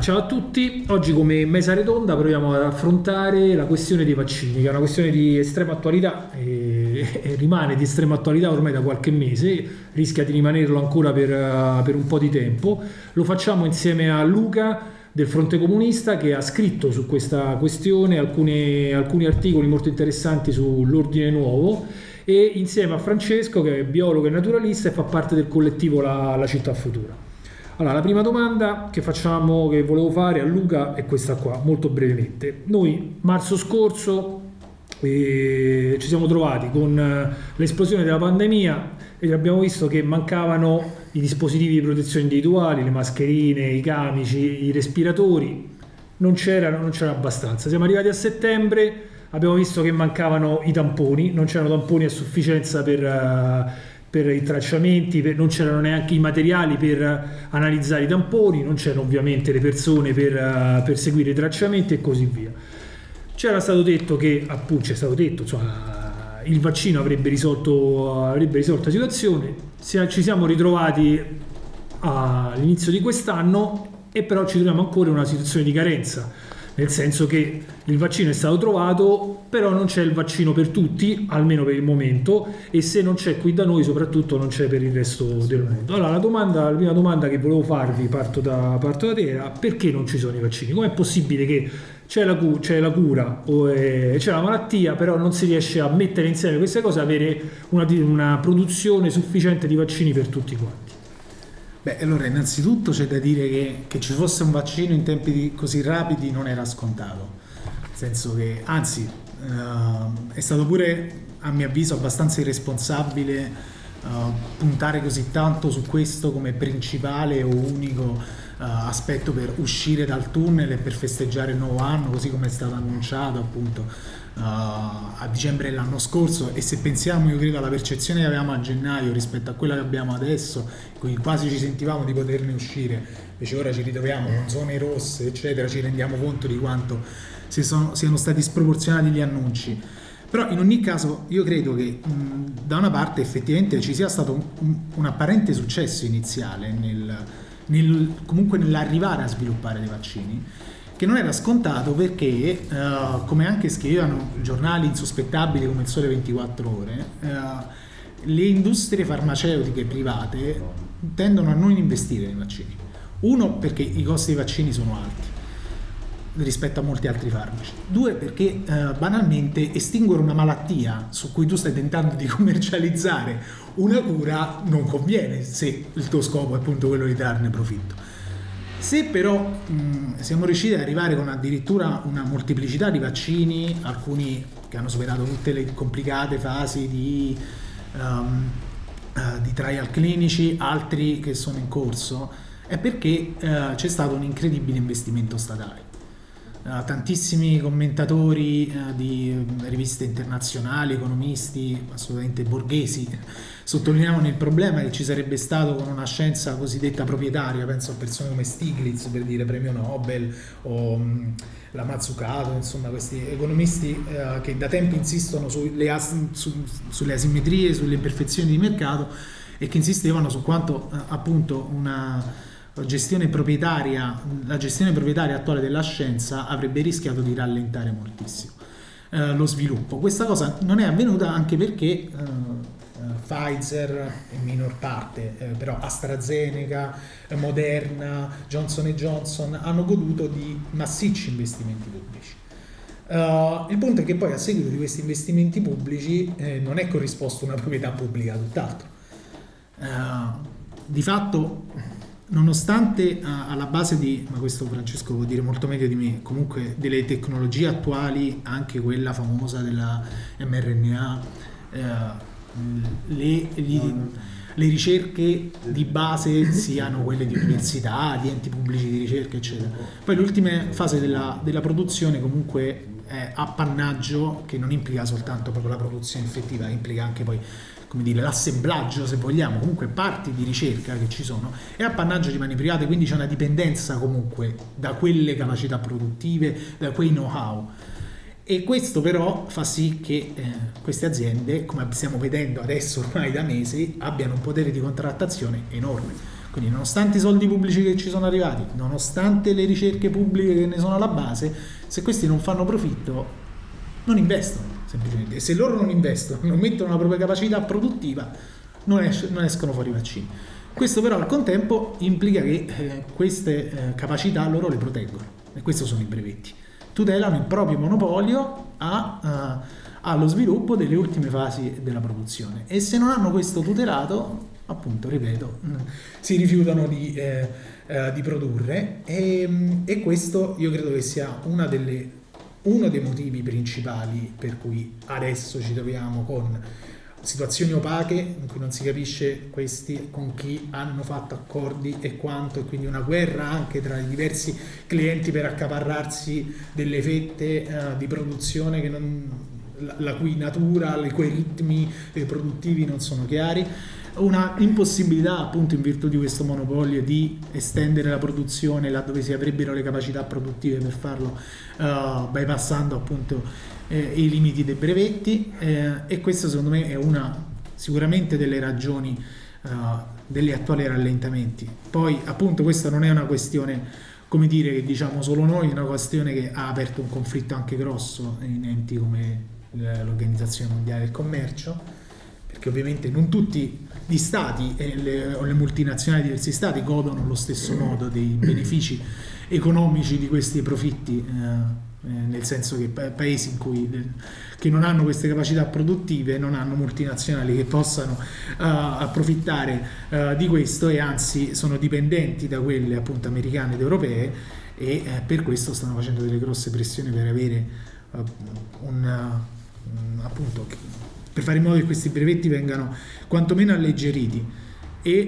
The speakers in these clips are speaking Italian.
Ciao a tutti, oggi come mesa redonda proviamo ad affrontare la questione dei vaccini, che è una questione di estrema attualità e rimane di estrema attualità ormai da qualche mese, rischia di rimanerlo ancora per un po' di tempo. Lo facciamo insieme a Luca del Fronte Comunista, che ha scritto su questa questione alcuni articoli molto interessanti sull'Ordine Nuovo, e insieme a Francesco, che è biologo e naturalista e fa parte del collettivo La Città Futura. Allora, la prima domanda che volevo fare a Luca è questa qua, molto brevemente. Noi marzo scorso ci siamo trovati con l'esplosione della pandemia e abbiamo visto che mancavano i dispositivi di protezione individuali, le mascherine, i camici, i respiratori, non c'erano abbastanza. Siamo arrivati a settembre, abbiamo visto che mancavano i tamponi, non c'erano tamponi a sufficienza per i tracciamenti, non c'erano neanche i materiali per analizzare i tamponi, non c'erano ovviamente le persone per seguire i tracciamenti e così via. C'è stato detto, insomma, il vaccino avrebbe risolto la situazione. Ci siamo ritrovati all'inizio di quest'anno e però ci troviamo ancora in una situazione di carenza, nel senso che il vaccino è stato trovato, però non c'è il vaccino per tutti, almeno per il momento, e se non c'è qui da noi soprattutto non c'è per il resto del mondo. Allora la prima domanda che volevo farvi, parto da te, era: perché non ci sono i vaccini? Com'è possibile che c'è la cura o c'è la malattia, però non si riesce a mettere insieme queste cose, avere una produzione sufficiente di vaccini per tutti quanti? Beh, allora innanzitutto c'è da dire che ci fosse un vaccino in tempi così rapidi non era scontato, nel senso che anzi è stato pure, a mio avviso, abbastanza irresponsabile puntare così tanto su questo come principale o unico aspetto per uscire dal tunnel e per festeggiare il nuovo anno, così come è stato annunciato appunto a dicembre dell'anno scorso. E se pensiamo, io credo, alla percezione che avevamo a gennaio rispetto a quella che abbiamo adesso, quindi quasi ci sentivamo di poterne uscire, invece ora ci ritroviamo con zone rosse eccetera, ci rendiamo conto di quanto siano stati sproporzionati gli annunci. Però in ogni caso io credo che da una parte effettivamente ci sia stato un apparente successo iniziale comunque nell'arrivare a sviluppare dei vaccini, che non era scontato perché, come anche scrivevano giornali insospettabili come il Sole 24 Ore, le industrie farmaceutiche private tendono a non investire nei vaccini. Uno, perché i costi dei vaccini sono alti rispetto a molti altri farmaci. Due, perché banalmente estinguere una malattia su cui tu stai tentando di commercializzare una cura non conviene, se il tuo scopo è appunto quello di trarne profitto. Se però siamo riusciti ad arrivare con addirittura una molteplicità di vaccini, alcuni che hanno superato tutte le complicate fasi di trial clinici, altri che sono in corso, è perché c'è stato un incredibile investimento statale. Tantissimi commentatori di riviste internazionali, economisti assolutamente borghesi, sottolineavano il problema che ci sarebbe stato con una scienza cosiddetta proprietaria. Penso a persone come Stiglitz, per dire, premio Nobel, o la Mazzucato, insomma questi economisti che da tempo insistono sulle asimmetrie, sulle imperfezioni di mercato, e che insistevano su quanto appunto la gestione proprietaria attuale della scienza avrebbe rischiato di rallentare moltissimo lo sviluppo. Questa cosa non è avvenuta anche perché Pfizer in minor parte, però AstraZeneca, Moderna, Johnson & Johnson hanno goduto di massicci investimenti pubblici. Il punto è che poi a seguito di questi investimenti pubblici non è corrisposta una proprietà pubblica, tutt'altro. Di fatto, nonostante alla base ma questo Francesco può dire molto meglio di me, comunque delle tecnologie attuali, anche quella famosa della mRNA, le ricerche di base siano quelle di università, di enti pubblici di ricerca eccetera, poi l'ultima fase della produzione comunque è appannaggio, che non implica soltanto proprio la produzione effettiva, implica anche poi, come dire, l'assemblaggio, se vogliamo, comunque parti di ricerca che ci sono, è appannaggio di mani private, quindi c'è una dipendenza comunque da quelle capacità produttive, da quei know-how. E questo però fa sì che queste aziende, come stiamo vedendo adesso ormai da mesi, abbiano un potere di contrattazione enorme. Quindi nonostante i soldi pubblici che ci sono arrivati, nonostante le ricerche pubbliche che ne sono alla base, se questi non fanno profitto, non investono semplicemente. E se loro non investono, non mettono la propria capacità produttiva, non escono fuori i vaccini. Questo però al contempo implica che queste capacità loro le proteggono, e questi sono i brevetti. Tutelano il proprio monopolio allo sviluppo delle ultime fasi della produzione, e se non hanno questo tutelato, appunto, ripeto, si rifiutano di produrre, e questo io credo che sia uno dei motivi principali per cui adesso ci troviamo con situazioni opache in cui non si capisce questi con chi hanno fatto accordi e quanto, e quindi una guerra anche tra i diversi clienti per accaparrarsi delle fette di produzione che la cui natura, i cui ritmi produttivi non sono chiari, una impossibilità appunto in virtù di questo monopolio di estendere la produzione laddove si avrebbero le capacità produttive per farlo, bypassando appunto i limiti dei brevetti, e questo secondo me è sicuramente delle ragioni degli attuali rallentamenti. Poi appunto questa non è una questione, come dire, che diciamo solo noi, è una questione che ha aperto un conflitto anche grosso in enti come l'Organizzazione Mondiale del Commercio, perché ovviamente non tutti gli stati o le multinazionali di diversi stati godono allo stesso modo dei benefici economici di questi profitti, nel senso che paesi che non hanno queste capacità produttive non hanno multinazionali che possano approfittare di questo, e anzi sono dipendenti da quelle appunto americane ed europee, e per questo stanno facendo delle grosse pressioni per avere appunto, per fare in modo che questi brevetti vengano quantomeno alleggeriti, e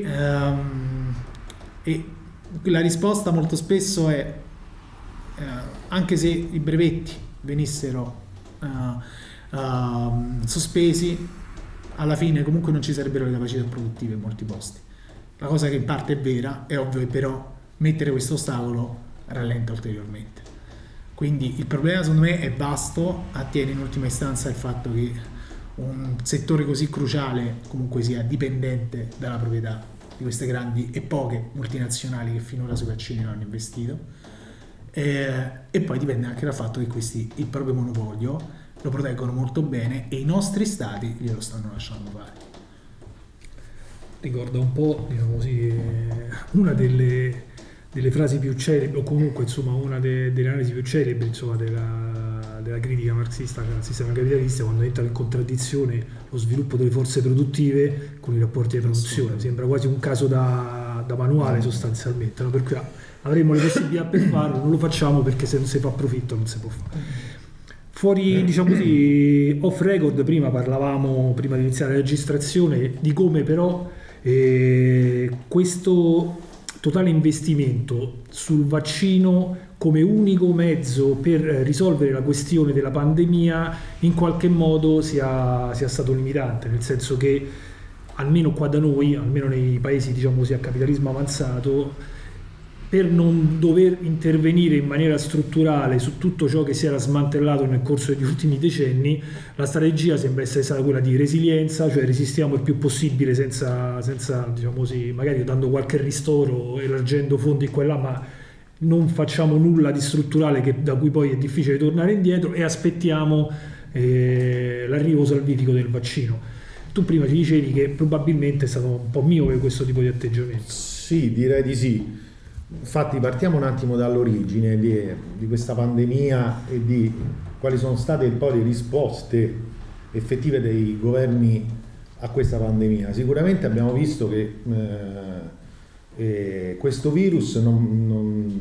la risposta molto spesso è anche se i brevetti venissero sospesi, alla fine comunque non ci sarebbero le capacità produttive in molti posti. La cosa che in parte è vera, è ovvio, però mettere questo ostacolo rallenta ulteriormente. Quindi il problema secondo me è vasto, attiene in ultima istanza il fatto che un settore così cruciale comunque sia dipendente dalla proprietà di queste grandi e poche multinazionali che finora sui vaccini non hanno investito, e poi dipende anche dal fatto che questi il proprio monopolio lo proteggono molto bene e i nostri stati glielo stanno lasciando fare. Ricorda un po', diciamo così, una delle frasi più celebri, o comunque insomma una delle analisi più celebri, insomma, della critica marxista al sistema capitalista, quando entra in contraddizione lo sviluppo delle forze produttive con i rapporti di produzione. Sembra quasi un caso da manuale sostanzialmente, no? Per cui avremo le possibilità per farlo, non lo facciamo perché se non si fa profitto non si può fare. Fuori, diciamo così, off record, prima parlavamo, prima di iniziare la registrazione, di come però questo totale investimento sul vaccino come unico mezzo per risolvere la questione della pandemia in qualche modo sia stato limitante, nel senso che almeno qua da noi, almeno nei paesi diciamo così a capitalismo avanzato, per non dover intervenire in maniera strutturale su tutto ciò che si era smantellato nel corso degli ultimi decenni, la strategia sembra essere stata quella di resilienza, cioè resistiamo il più possibile senza diciamo così, magari dando qualche ristoro, elargendo fondi qua e là, ma non facciamo nulla di strutturale da cui poi è difficile tornare indietro, e aspettiamo l'arrivo salvifico del vaccino. Tu prima ci dicevi che probabilmente è stato un po' miope questo tipo di atteggiamento. Sì, direi di sì. Infatti partiamo un attimo dall'origine di questa pandemia e di quali sono state poi le risposte effettive dei governi a questa pandemia. Sicuramente abbiamo visto che questo virus non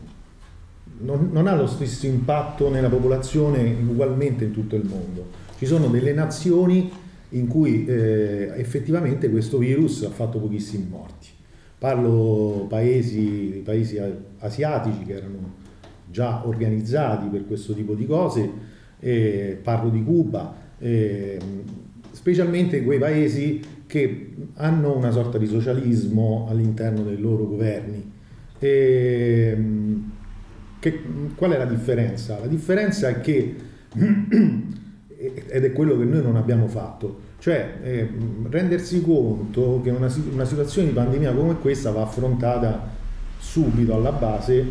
ha lo stesso impatto nella popolazione ugualmente in tutto il mondo. Ci sono delle nazioni in cui effettivamente questo virus ha fatto pochissimi morti. Parlo paesi asiatici che erano già organizzati per questo tipo di cose, parlo di Cuba, specialmente quei paesi che hanno una sorta di socialismo all'interno dei loro governi. Qual è la differenza? La differenza è che ed è quello che noi non abbiamo fatto, cioè rendersi conto che una situazione di pandemia come questa va affrontata subito alla base,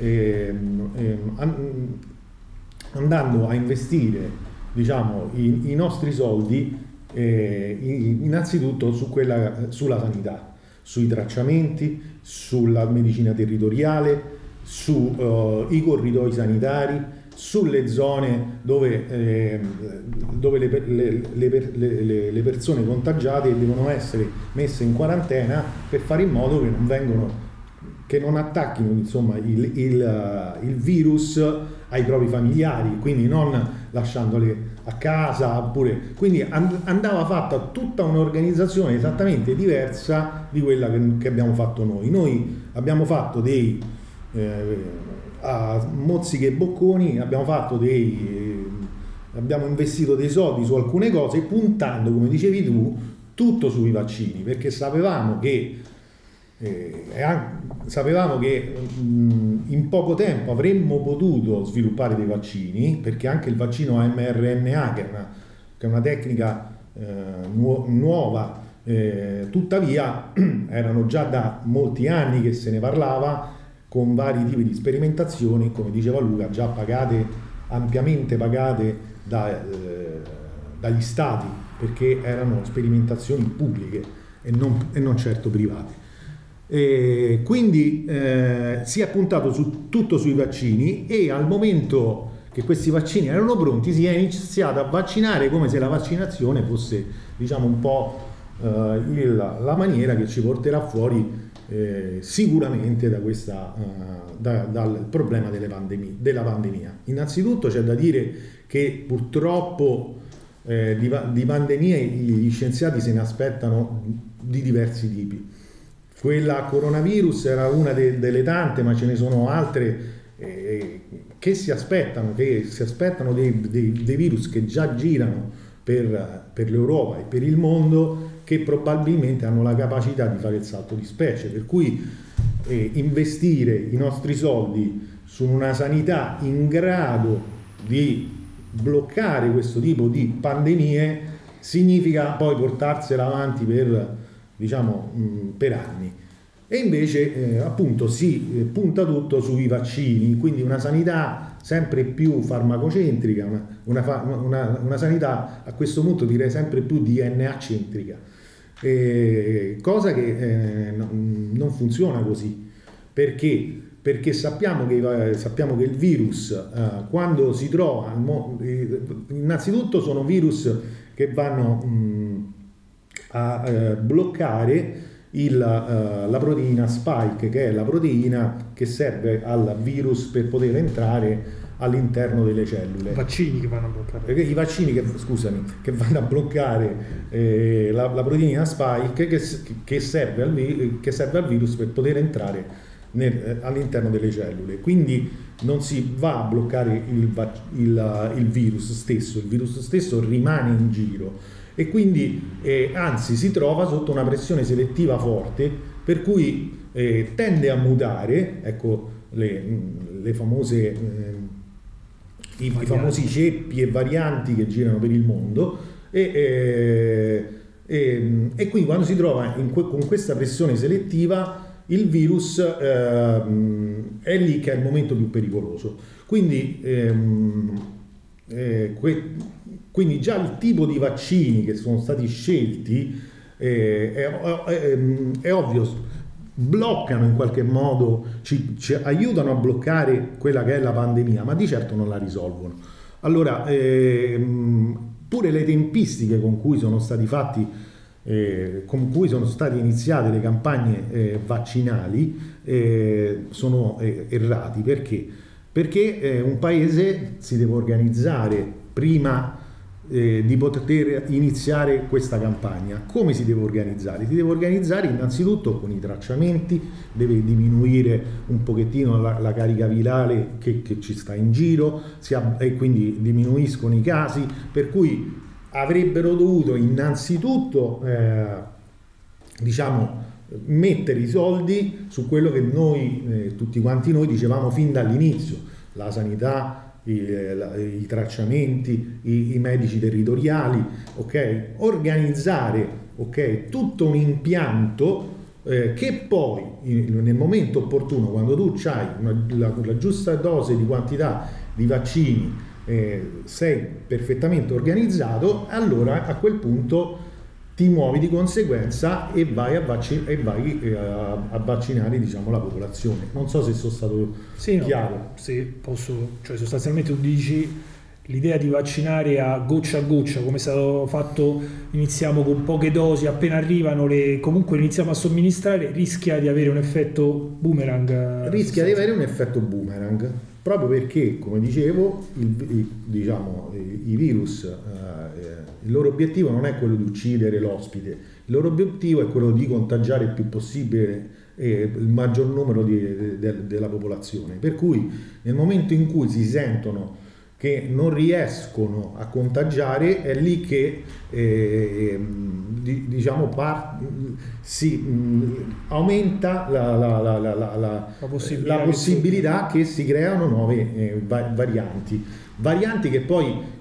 andando a investire, diciamo, i nostri soldi innanzitutto sulla sanità, sui tracciamenti, sulla medicina territoriale, sui corridoi sanitari, sulle zone dove le persone contagiate devono essere messe in quarantena per fare in modo che non attacchino, insomma, il virus ai propri familiari, quindi non lasciandole a casa, oppure, quindi andava fatta tutta un'organizzazione esattamente diversa di quella che abbiamo fatto noi. Noi abbiamo fatto a mozziche e bocconi, abbiamo investito dei soldi su alcune cose, puntando, come dicevi tu, tutto sui vaccini, perché sapevamo che in poco tempo avremmo potuto sviluppare dei vaccini, perché anche il vaccino a mRNA, che è una tecnica nuova, tuttavia erano già da molti anni che se ne parlava, con vari tipi di sperimentazioni, come diceva Luca, già ampiamente pagate dagli stati, perché erano sperimentazioni pubbliche e non certo private. Quindi si è puntato tutto sui vaccini, e al momento che questi vaccini erano pronti si è iniziato a vaccinare come se la vaccinazione fosse, diciamo, un po' la maniera che ci porterà fuori sicuramente dal problema della pandemia. Innanzitutto c'è da dire che purtroppo di pandemie gli scienziati se ne aspettano di diversi tipi. Quella coronavirus era una delle tante, ma ce ne sono altre che si aspettano dei virus che già girano per l'Europa e per il mondo, che probabilmente hanno la capacità di fare il salto di specie, per cui investire i nostri soldi su una sanità in grado di bloccare questo tipo di pandemie significa poi portarsela avanti per anni. E invece appunto si punta tutto sui vaccini, quindi una sanità sempre più farmacocentrica, una sanità a questo punto direi sempre più DNA centrica, cosa che non funziona così. Perché sappiamo che il virus quando si trova innanzitutto sono virus che vanno a bloccare la proteina spike, che è la proteina che serve al virus per poter entrare all'interno delle cellule. Vaccini che vanno a bloccare. I vaccini che vanno a bloccare la proteina spike che serve al virus per poter entrare all'interno delle cellule. Quindi non si va a bloccare il virus stesso rimane in giro, e quindi anzi si trova sotto una pressione selettiva forte, per cui tende a mutare, ecco, i famosi ceppi e varianti che girano per il mondo, e quindi quando si trova con questa pressione selettiva, il virus è lì che è il momento più pericoloso. Quindi già il tipo di vaccini che sono stati scelti è ovvio, bloccano in qualche modo, ci aiutano a bloccare quella che è la pandemia, ma di certo non la risolvono. Allora, pure le tempistiche con cui sono stati iniziate le campagne vaccinali sono errati. Perché un paese si deve organizzare prima di poter iniziare questa campagna. Come si deve organizzare? Si deve organizzare innanzitutto con i tracciamenti, deve diminuire un pochettino la carica virale che ci sta in giro, e quindi diminuiscono i casi, per cui avrebbero dovuto innanzitutto mettere i soldi su quello che noi tutti quanti noi dicevamo fin dall'inizio: la sanità i tracciamenti, i medici territoriali, ok? Organizzare, ok, tutto un impianto che poi nel momento opportuno, quando tu hai la giusta dose di quantità di vaccini, sei perfettamente organizzato, allora a quel punto ti muovi di conseguenza e vai a vaccinare, diciamo, la popolazione. Non so se sono stato chiaro. No, sì, cioè sostanzialmente tu dici l'idea di vaccinare a goccia, come è stato fatto, iniziamo con poche dosi, appena arrivano comunque iniziamo a somministrare, rischia di avere un effetto boomerang. Rischia di avere un effetto boomerang, proprio perché, come dicevo, i virus, il loro obiettivo non è quello di uccidere l'ospite, il loro obiettivo è quello di contagiare il più possibile il maggior numero della popolazione. Per cui nel momento in cui si sentono che non riescono a contagiare, è lì che aumenta la possibilità che si creano nuove varianti che poi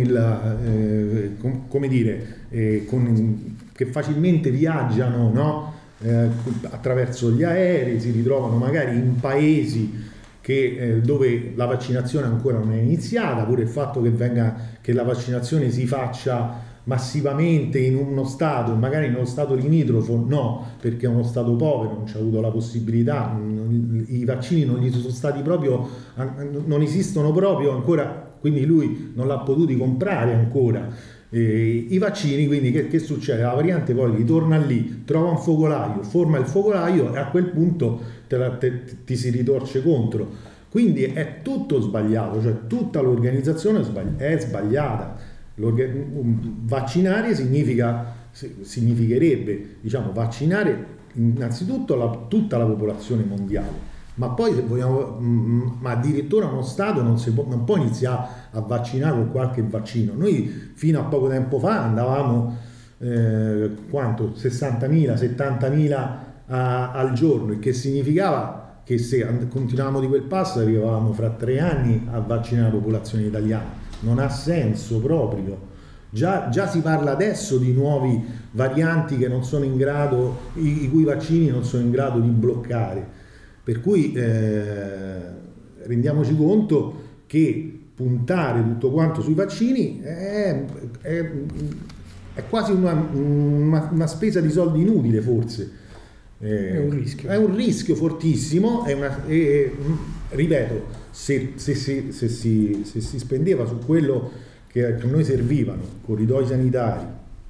che facilmente viaggiano, no? Attraverso gli aerei, si ritrovano magari in paesi dove la vaccinazione ancora non è iniziata, pure il fatto che la vaccinazione si faccia massivamente in uno stato e magari in uno stato limitrofo no, perché è uno stato povero, non c'è avuto la possibilità, i vaccini non gli sono stati proprio, non esistono proprio ancora, quindi lui non l'ha potuti comprare ancora i vaccini. Quindi che succede? La variante poi ritorna lì, trova un focolaio, forma il focolaio e a quel punto ti si ritorce contro. Quindi è tutto sbagliato, cioè tutta l'organizzazione è sbagliata. Vaccinare significherebbe, diciamo, vaccinare innanzitutto tutta la popolazione mondiale, ma poi se vogliamo, ma addirittura uno Stato non può iniziare a vaccinare con qualche vaccino. Noi fino a poco tempo fa andavamo 60.000, 70.000 al giorno, il che significava che se continuavamo di quel passo arrivavamo fra 3 anni a vaccinare la popolazione italiana. Non ha senso proprio. Già si parla adesso di nuovi varianti che non sono in grado, i cui vaccini non sono in grado di bloccare. Per cui rendiamoci conto che puntare tutto quanto sui vaccini è quasi una spesa di soldi inutile, forse. È un rischio fortissimo. Ripeto, se si spendeva su quello che a noi servivano, corridoi sanitari,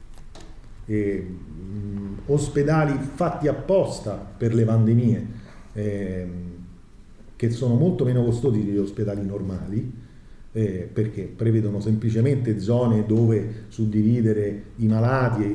ospedali fatti apposta per le pandemie, che sono molto meno costosi degli ospedali normali, perché prevedono semplicemente zone dove suddividere i malati,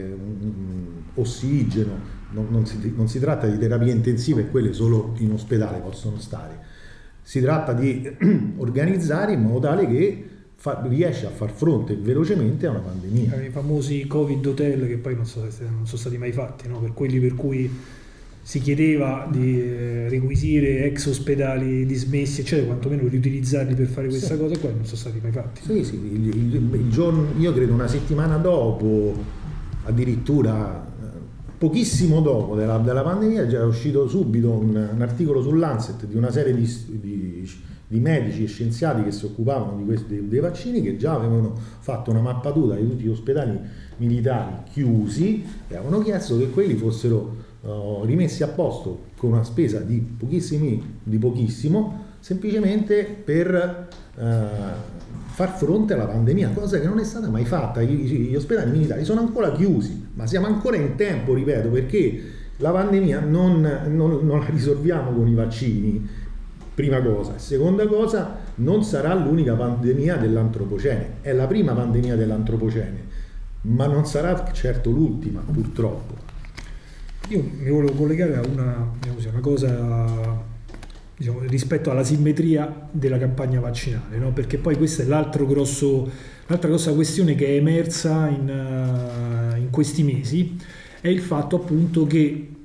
ossigeno, non si tratta di terapie intensive, quelle solo in ospedale possono stare. Si tratta di organizzare in modo tale che riesce a far fronte velocemente a una pandemia. I famosi Covid hotel, che poi non sono stati mai fatti, no? Per quelli per cui si chiedeva di requisire ex ospedali dismessi, eccetera, quantomeno riutilizzarli per fare questa cosa qua, non sono stati mai fatti. Sì, il giorno, io credo una settimana dopo, addirittura pochissimo dopo della pandemia, è già uscito subito un articolo sull'Lancet di una serie di medici e scienziati che si occupavano dei vaccini, che già avevano fatto una mappatura di tutti gli ospedali militari chiusi e avevano chiesto che quelli fossero rimessi a posto con una spesa di pochissimo, semplicemente per far fronte alla pandemia, cosa che non è stata mai fatta. Gli ospedali militari sono ancora chiusi, ma siamo ancora in tempo, ripeto, perché la pandemia non la risolviamo con i vaccini, prima cosa. Seconda cosa, non sarà l'unica pandemia dell'antropocene, è la prima pandemia dell'antropocene, ma non sarà certo l'ultima, purtroppo. Io mi volevo collegare a una cosa, diciamo, rispetto alla simmetria della campagna vaccinale, no? Perché poi questa è l'altra grossa questione che è emersa in questi mesi, è il fatto appunto che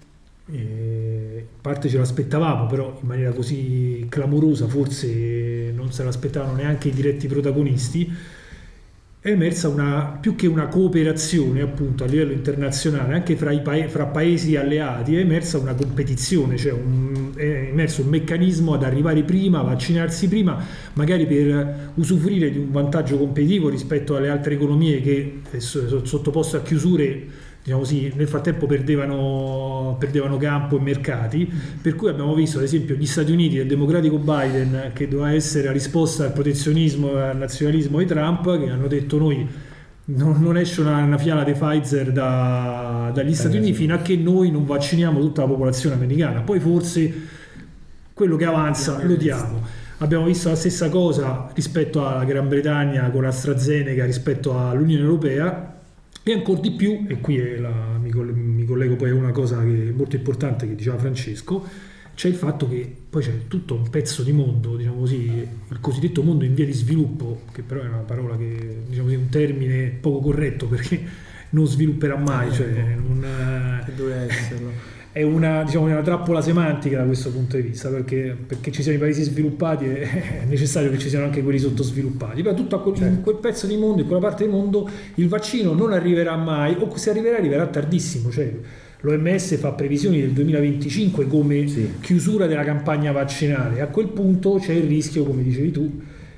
in parte ce l'aspettavamo, però in maniera così clamorosa forse non se l'aspettavano neanche i diretti protagonisti. È emersa più che una cooperazione appunto a livello internazionale, anche fra paesi alleati, è emersa una competizione, cioè è emerso un meccanismo ad arrivare prima, vaccinarsi prima, magari per usufruire di un vantaggio competitivo rispetto alle altre economie che sono sottoposte a chiusure, diciamo così, nel frattempo perdevano campo e mercati, per cui abbiamo visto ad esempio gli Stati Uniti del democratico Biden, che doveva essere la risposta al protezionismo e al nazionalismo di Trump, che hanno detto noi non esce una fiala di Pfizer dagli Stati Uniti fino a che noi non vacciniamo tutta la popolazione americana, poi forse quello che avanza lo diamo. Abbiamo visto la stessa cosa rispetto alla Gran Bretagna con AstraZeneca rispetto all'Unione Europea. E ancora di più, e qui mi collego poi a una cosa che è molto importante che diceva Francesco, c'è il fatto che poi c'è tutto un pezzo di mondo, diciamo così, il cosiddetto mondo in via di sviluppo, che però è una parola che, diciamo così, un termine poco corretto perché non svilupperà mai, cioè dovrebbe esserlo. È una trappola semantica da questo punto di vista, perché ci siano i paesi sviluppati è necessario che ci siano anche quelli sottosviluppati, però tutto in quel pezzo di mondo, in quella parte del mondo, il vaccino non arriverà mai, o se arriverà tardissimo, cioè l'OMS fa previsioni del 2025 come chiusura della campagna vaccinale. A quel punto c'è il rischio, come dicevi tu,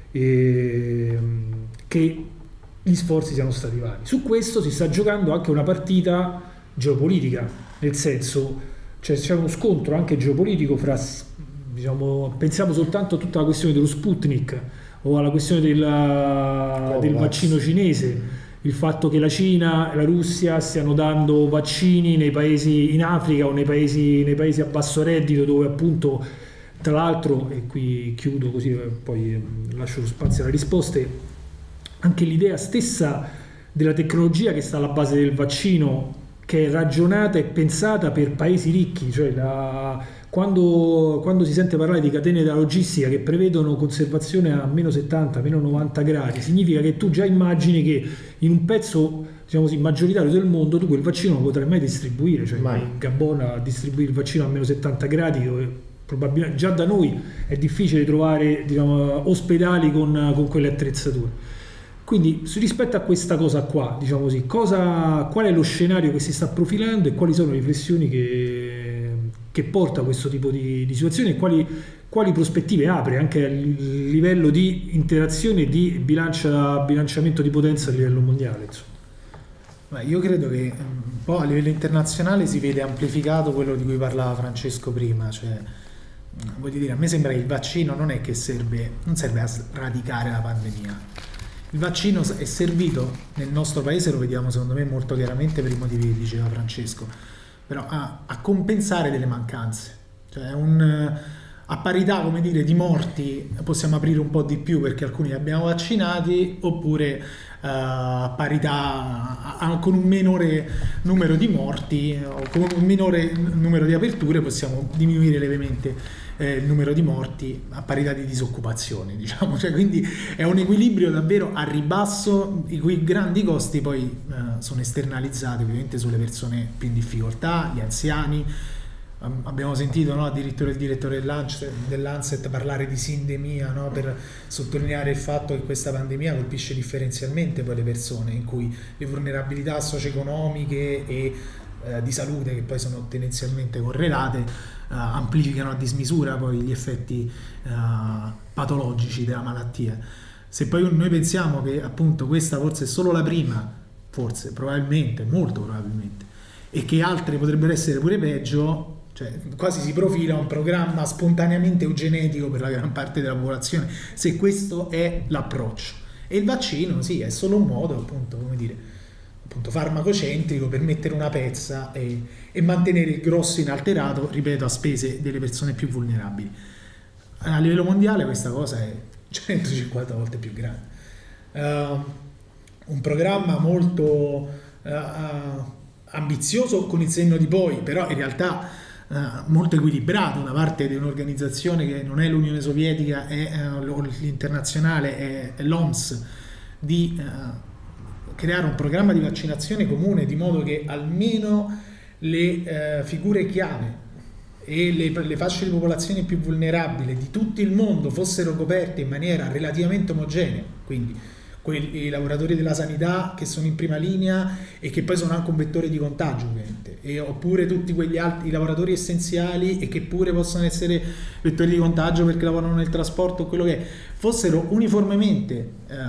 che gli sforzi siano stati vani. Su questo si sta giocando anche una partita geopolitica, nel senso, cioè c'è uno scontro anche geopolitico fra, diciamo, pensiamo soltanto a tutta la questione dello Sputnik o alla questione del vaccino cinese, il fatto che la Cina e la Russia stiano dando vaccini nei paesi in Africa o nei paesi a basso reddito, dove appunto, tra l'altro, e qui chiudo così poi lascio lo spazio alle risposte, anche l'idea stessa della tecnologia che sta alla base del vaccino, che è ragionata e pensata per paesi ricchi, cioè quando si sente parlare di catene della logistica che prevedono conservazione a meno 70, meno 90 gradi, significa che tu già immagini che in un pezzo, diciamo così, maggioritario del mondo tu quel vaccino non potrai mai distribuire, cioè in Gabon a distribuire il vaccino a meno 70 gradi, dove probabilmente già da noi è difficile trovare, diciamo, ospedali con quelle attrezzature. Quindi rispetto a questa cosa qua, diciamo così, qual è lo scenario che si sta profilando e quali sono le riflessioni che porta a questo tipo di situazione e quali prospettive apre anche a livello di interazione e di bilanciamento di potenza a livello mondiale, insomma. Io credo che un po' a livello internazionale si vede amplificato quello di cui parlava Francesco prima, cioè, voglio dire, a me sembra che il vaccino non è che non serve a sradicare la pandemia. Il vaccino è servito nel nostro paese, lo vediamo secondo me molto chiaramente per i motivi che diceva Francesco, però a compensare delle mancanze, cioè a parità, come dire, di morti possiamo aprire un po' di più perché alcuni li abbiamo vaccinati, oppure a parità con un minore numero di morti o con un minore numero di aperture possiamo diminuire lievemente il numero di morti a parità di disoccupazione, diciamo, cioè, quindi è un equilibrio davvero a ribasso, i cui grandi costi poi sono esternalizzati ovviamente sulle persone più in difficoltà, gli anziani. Abbiamo sentito, no, addirittura il direttore dell'Lancet parlare di sindemia, no, per sottolineare il fatto che questa pandemia colpisce differenzialmente poi le persone, in cui le vulnerabilità socio-economiche e di salute, che poi sono tendenzialmente correlate, amplificano a dismisura poi gli effetti patologici della malattia. Se poi noi pensiamo che appunto questa forse è solo la prima, forse, probabilmente, molto probabilmente, e che altre potrebbero essere pure peggio, cioè quasi si profila un programma spontaneamente eugenetico per la gran parte della popolazione, se questo è l'approccio. E il vaccino, sì, è solo un modo, appunto, come dire, appunto farmacocentrico per mettere una pezza e mantenere il grosso inalterato, ripeto, a spese delle persone più vulnerabili. A livello mondiale questa cosa è 150 volte più grande. Un programma molto ambizioso con il senno di poi, però in realtà molto equilibrato da parte di un'organizzazione che non è l'Unione Sovietica, è l'internazionale, è l'OMS, di creare un programma di vaccinazione comune, di modo che almeno le figure chiave e le fasce di popolazione più vulnerabili di tutto il mondo fossero coperte in maniera relativamente omogenea, quindi i lavoratori della sanità che sono in prima linea e che poi sono anche un vettore di contagio ovviamente, oppure tutti quegli altri lavoratori essenziali e che pure possono essere vettori di contagio perché lavorano nel trasporto o quello che è, fossero uniformemente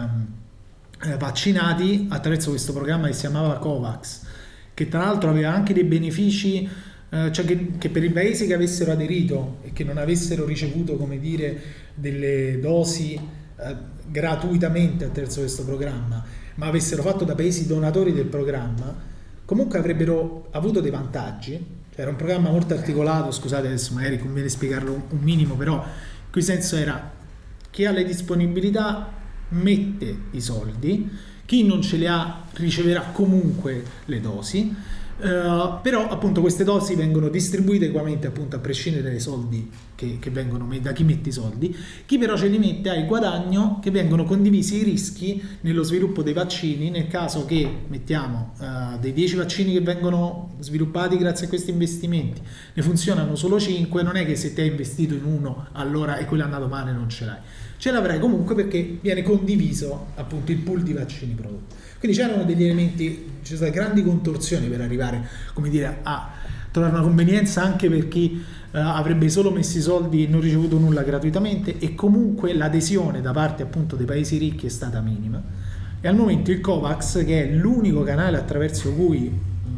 vaccinati attraverso questo programma che si chiamava COVAX, che tra l'altro aveva anche dei benefici, cioè che per i paesi che avessero aderito e che non avessero ricevuto, come dire, delle dosi gratuitamente attraverso questo programma, ma avessero fatto da paesi donatori del programma, comunque avrebbero avuto dei vantaggi. Cioè, era un programma molto articolato, scusate adesso magari conviene spiegarlo un minimo, però in cui senso era: chi ha le disponibilità mette i soldi, chi non ce li ha riceverà comunque le dosi, però appunto queste dosi vengono distribuite equamente, appunto a prescindere dai soldi che vengono da chi mette i soldi. Chi però ce li mette ha il guadagno che vengono condivisi i rischi nello sviluppo dei vaccini, nel caso che mettiamo dei 10 vaccini che vengono sviluppati grazie a questi investimenti ne funzionano solo 5, non è che se te hai investito in uno allora e quello è andato male non ce l'hai, ce l'avrai comunque perché viene condiviso appunto il pool di vaccini prodotti. Quindi c'erano degli elementi, ci sono state grandi contorsioni per arrivare, come dire, a trovare una convenienza anche per chi avrebbe solo messo i soldi e non ricevuto nulla gratuitamente, e comunque l'adesione da parte appunto dei paesi ricchi è stata minima. E al momento il COVAX, che è l'unico canale attraverso cui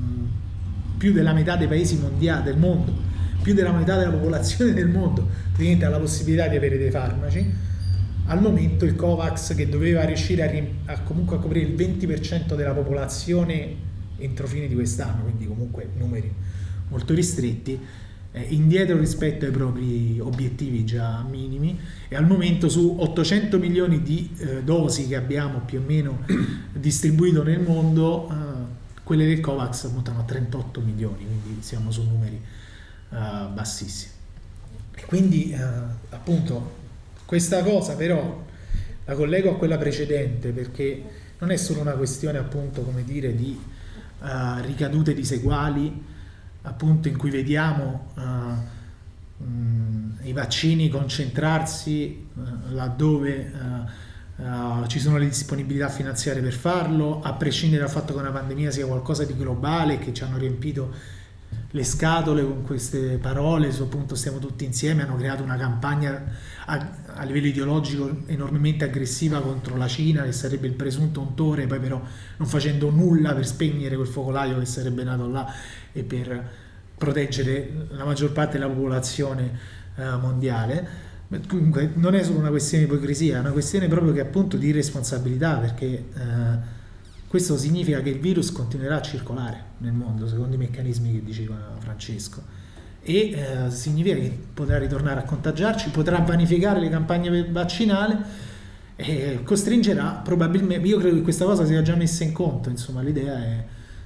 più della metà dei paesi mondiali del mondo, più della metà della popolazione del mondo praticamente ha la possibilità di avere dei farmaci, al momento il COVAX, che doveva riuscire a comunque a coprire il 20% della popolazione entro fine di quest'anno, quindi comunque numeri molto ristretti, indietro rispetto ai propri obiettivi già minimi, e al momento su 800 milioni di dosi che abbiamo più o meno distribuito nel mondo, quelle del COVAX montano a 38 milioni, quindi siamo su numeri bassissimi. E quindi appunto questa cosa però la collego a quella precedente, perché non è solo una questione appunto, come dire, di ricadute diseguali, appunto, in cui vediamo i vaccini concentrarsi laddove ci sono le disponibilità finanziarie per farlo, a prescindere dal fatto che una pandemia sia qualcosa di globale, che ci hanno riempito le scatole con queste parole su appunto stiamo tutti insieme, hanno creato una campagna a livello ideologico enormemente aggressiva contro la Cina, che sarebbe il presunto untore, poi però non facendo nulla per spegnere quel focolaio che sarebbe nato là e per proteggere la maggior parte della popolazione mondiale. Comunque non è solo una questione di ipocrisia, è una questione proprio che appunto di irresponsabilità, perché questo significa che il virus continuerà a circolare nel mondo secondo i meccanismi che diceva Francesco, e significa che potrà ritornare a contagiarci, potrà vanificare le campagne vaccinali e costringerà probabilmente, io credo che questa cosa sia già messa in conto, insomma l'idea è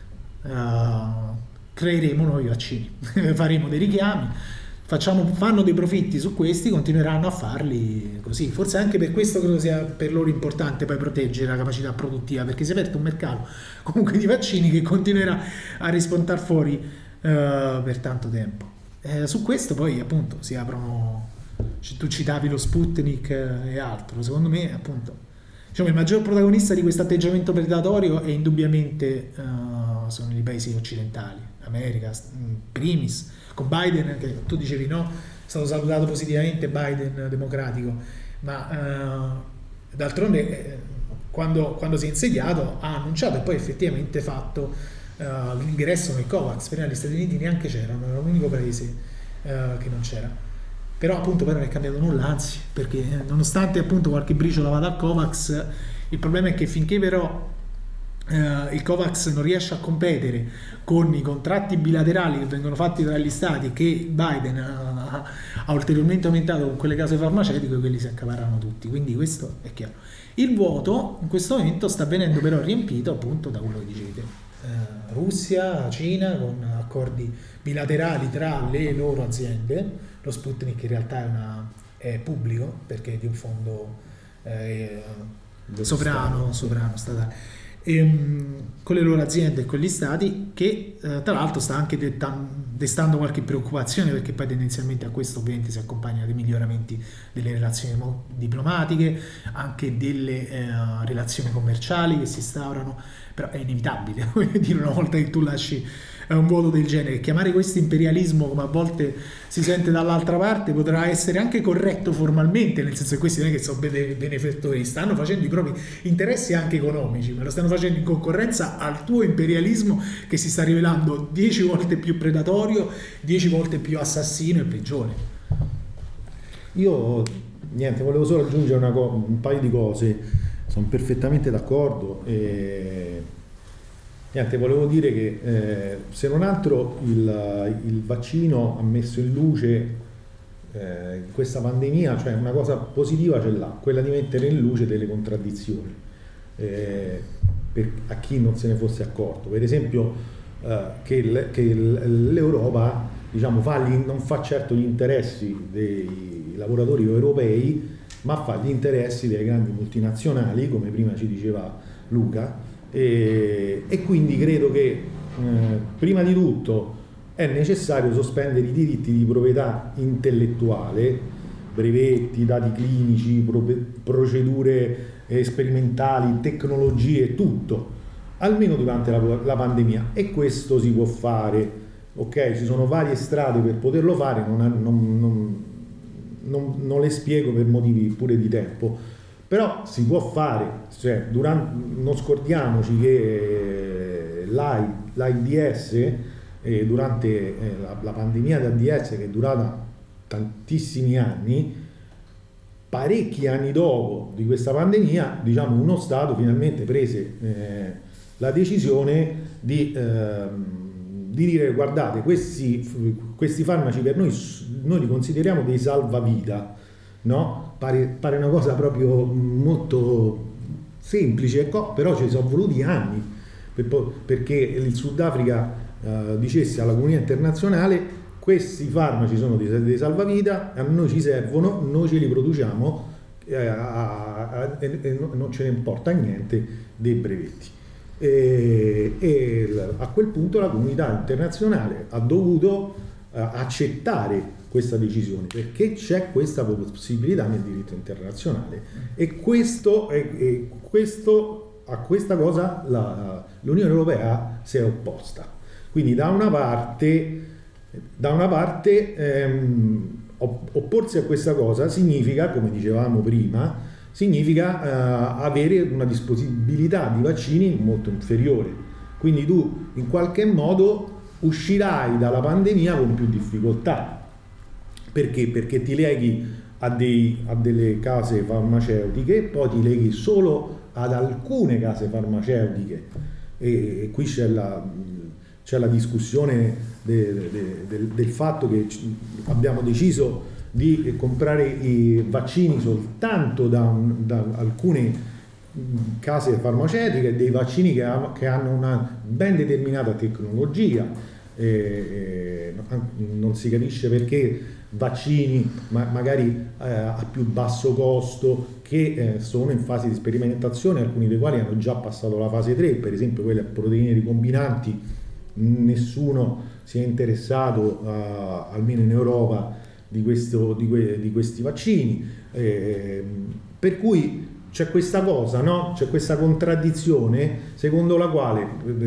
creeremo nuovi vaccini, faremo dei richiami, fanno dei profitti su questi, continueranno a farli così. Forse anche per questo credo sia per loro importante poi proteggere la capacità produttiva, perché si è aperto un mercato comunque di vaccini che continuerà a rispuntare fuori per tanto tempo. Su questo poi appunto si aprono, tu citavi lo Sputnik e altro, secondo me appunto diciamo il maggior protagonista di questo atteggiamento predatorio è indubbiamente sono i paesi occidentali, America primis, con Biden, che tu dicevi no, è stato salutato positivamente Biden democratico, ma d'altronde quando si è insediato ha annunciato e poi effettivamente fatto l'ingresso nel COVAX. Prima gli Stati Uniti neanche c'erano, era l'unico paese che non c'era, però appunto poi non è cambiato nulla, anzi, perché nonostante appunto qualche briciola vada al COVAX, il problema è che finché però il COVAX non riesce a competere con i contratti bilaterali che vengono fatti tra gli stati, che Biden ha ulteriormente aumentato con quelle case farmaceutiche, quelli si accaparrano tutti, quindi questo è chiaro. Il vuoto in questo momento sta venendo però riempito appunto da quello che dicete, Russia, Cina, con accordi bilaterali tra le loro aziende. Lo Sputnik in realtà è pubblico perché è di un fondo sovrano statale, con le loro aziende e con gli stati, che tra l'altro sta anche destando qualche preoccupazione, perché poi tendenzialmente a questo ovviamente si accompagna dei miglioramenti delle relazioni diplomatiche, anche delle relazioni commerciali che si instaurano, però è inevitabile, voglio dire, una volta che tu lasci un vuoto del genere. Chiamare questo imperialismo, come a volte si sente dall'altra parte, potrà essere anche corretto formalmente, nel senso che questi non è che sono benefattori, stanno facendo i propri interessi anche economici, ma lo stanno facendo in concorrenza al tuo imperialismo, che si sta rivelando 10 volte più predatorio, 10 volte più assassino e peggiore. Io niente, volevo solo aggiungere un paio di cose, sono perfettamente d'accordo. Niente, volevo dire che se non altro il vaccino ha messo in luce questa pandemia, cioè una cosa positiva ce l'ha, quella di mettere in luce delle contraddizioni, a chi non se ne fosse accorto. Per esempio che l'Europa, diciamo, non fa certo gli interessi dei lavoratori europei, ma fa gli interessi delle grandi multinazionali, come prima ci diceva Luca. E quindi credo che prima di tutto è necessario sospendere i diritti di proprietà intellettuale, brevetti, dati clinici, procedure sperimentali, tecnologie, tutto, almeno durante la pandemia, e questo si può fare, ok? Ci sono varie strade per poterlo fare, non le spiego per motivi pure di tempo. Però si può fare, cioè, non scordiamoci che l'AIDS, durante la pandemia di AIDS, che è durata tantissimi anni, parecchi anni dopo di questa pandemia, diciamo, uno Stato finalmente prese la decisione di dire: guardate, questi farmaci per noi li consideriamo dei salvavita, no? Pare una cosa proprio molto semplice, però ci sono voluti anni perché il Sudafrica dicesse alla comunità internazionale: questi farmaci sono dei salvavita, a noi ci servono, noi ce li produciamo e non ce ne importa niente dei brevetti. E a quel punto la comunità internazionale ha dovuto accettare questa decisione, perché c'è questa possibilità nel diritto internazionale, e a questa cosa l'Unione Europea si è opposta. Quindi da una parte opporsi a questa cosa significa, come dicevamo prima, avere una disponibilità di vaccini molto inferiore, quindi tu in qualche modo uscirai dalla pandemia con più difficoltà. Perché? Perché ti leghi a delle case farmaceutiche, poi ti leghi solo ad alcune case farmaceutiche, e qui c'è la discussione del fatto che abbiamo deciso di comprare i vaccini soltanto da alcune case farmaceutiche, dei vaccini che hanno una ben determinata tecnologia. Non si capisce perché vaccini magari a più basso costo, che sono in fase di sperimentazione, alcuni dei quali hanno già passato la fase 3, per esempio quelle a proteine ricombinanti. Nessuno si è interessato, almeno in Europa, di questi vaccini, per cui c'è questa cosa, no? C'è questa contraddizione secondo la quale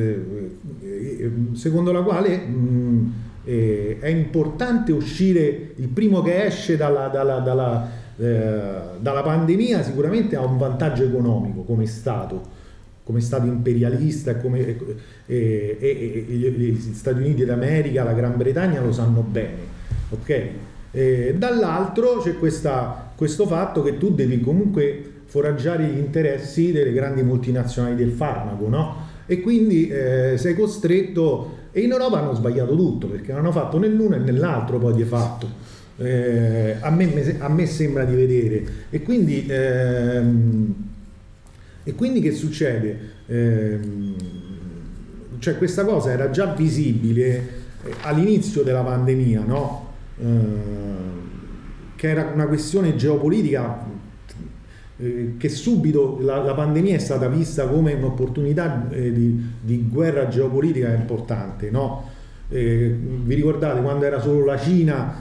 è importante uscire. Il primo che esce dalla pandemia sicuramente ha un vantaggio economico come Stato imperialista, e gli Stati Uniti d'America, la Gran Bretagna lo sanno bene, ok? Dall'altro c'è questo fatto che tu devi comunque foraggiare gli interessi delle grandi multinazionali del farmaco, no? E quindi sei costretto. E in Europa hanno sbagliato tutto, perché non hanno fatto né l'uno e né l'altro poi di fatto, a me sembra di vedere. E quindi che succede? Cioè, questa cosa era già visibile all'inizio della pandemia, no? Che era una questione geopolitica che subito la pandemia è stata vista come un'opportunità di guerra geopolitica importante, no? Vi ricordate quando era solo la Cina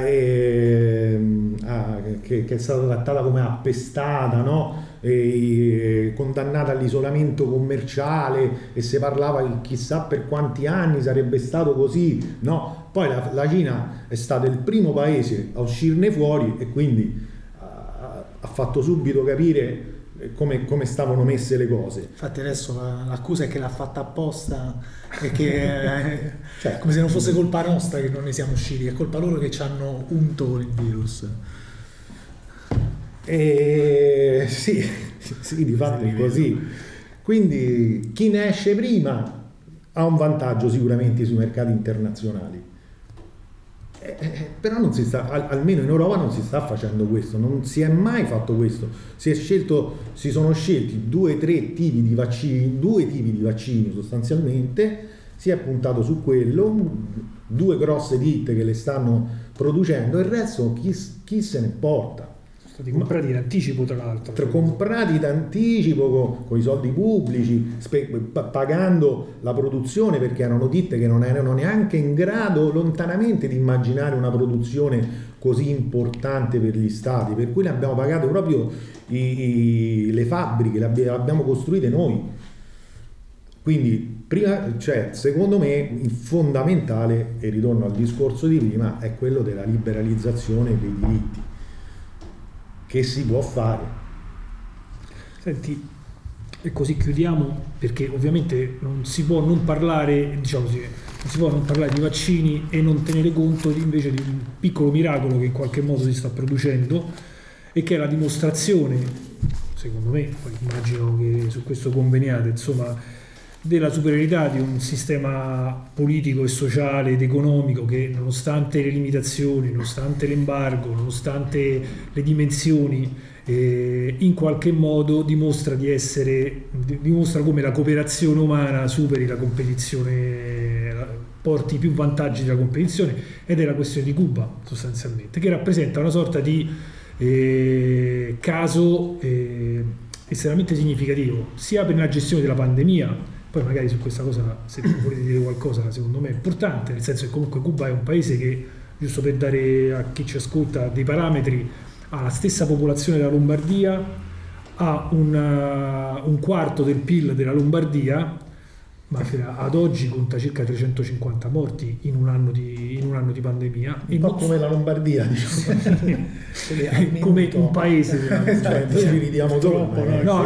che è stata trattata come appestata, no? Condannata all'isolamento commerciale, e si parlava che chissà per quanti anni sarebbe stato così, no? Poi la Cina è stato il primo paese a uscirne fuori, e quindi ha fatto subito capire come stavano messe le cose. Infatti adesso l'accusa è che l'ha fatta apposta e che cioè, come se non fosse colpa nostra che non ne siamo usciti, è colpa loro che ci hanno unto il virus. Sì, di fatto è così. Quindi chi ne esce prima ha un vantaggio sicuramente sui mercati internazionali. Però non si sta, almeno in Europa non si sta facendo questo, non si è mai fatto questo. Si sono scelti due tipi di vaccini sostanzialmente, si è puntato su quello, due grosse ditte che le stanno producendo, e il resto chi se ne porta? Sono stati comprati in anticipo, tra l'altro. Comprati d'anticipo con i soldi pubblici, pagando la produzione, perché erano ditte che non erano neanche in grado lontanamente di immaginare una produzione così importante per gli stati, per cui le abbiamo pagate proprio le fabbriche, le abbiamo costruite noi. Quindi secondo me il fondamentale, e ritorno al discorso di prima, è quello della liberalizzazione dei diritti, che si può fare. Senti, e così chiudiamo, perché ovviamente non si può non parlare, diciamo così, non si può non parlare di vaccini e non tenere conto invece di un piccolo miracolo che in qualche modo si sta producendo, e che è la dimostrazione, secondo me, poi immagino che su questo conveniate, insomma, della superiorità di un sistema politico e sociale ed economico che, nonostante le limitazioni, nonostante l'embargo, nonostante le dimensioni, in qualche modo dimostra come la cooperazione umana superi la competizione, porti più vantaggi della competizione, ed è la questione di Cuba sostanzialmente, che rappresenta una sorta di caso estremamente significativo, sia per la gestione della pandemia. Poi magari su questa cosa, se volete dire qualcosa, secondo me è importante, nel senso che comunque Cuba è un paese che, giusto per dare a chi ci ascolta dei parametri, ha la stessa popolazione della Lombardia, ha un quarto del PIL della Lombardia, ma ad oggi conta circa 350 morti in un anno di pandemia. Un po' come la Lombardia, diciamo. Come un paese. Noi ci ridiamo troppo,